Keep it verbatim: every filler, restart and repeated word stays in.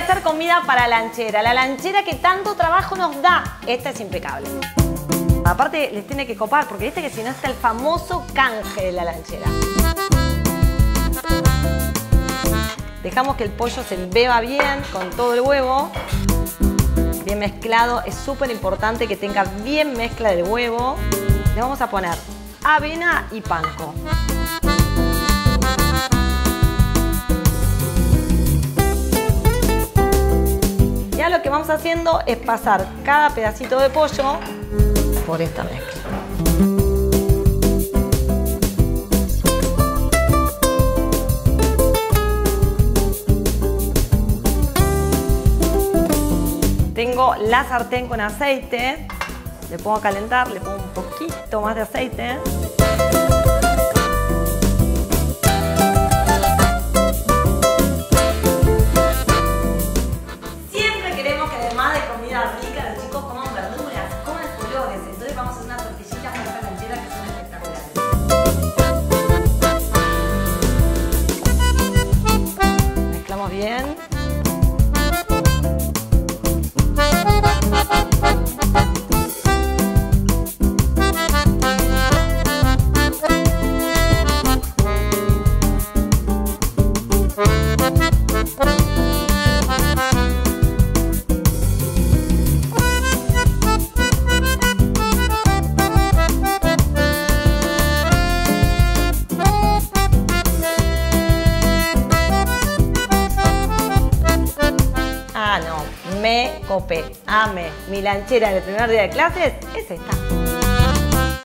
hacer comida para lanchera. La lanchera que tanto trabajo nos da. Esta es impecable. Aparte les tiene que copar, porque viste que si no está el famoso canje de la lanchera. Dejamos que el pollo se embeba bien con todo el huevo. Bien mezclado. Es súper importante que tenga bien mezcla del huevo. Le vamos a poner avena y panko. Ya lo que vamos haciendo es pasar cada pedacito de pollo por esta mezcla. Tengo la sartén con aceite, le pongo a calentar, le pongo un poquito más de aceite. Siempre queremos que además de comida rica los chicos coman verduras, coman colores, entonces vamos a hacer unas tortillitas para esta lanchera que son espectaculares. Mezclamos bien. Ah, no, me copé, amé. Mi lanchera del primer día de clases es esta.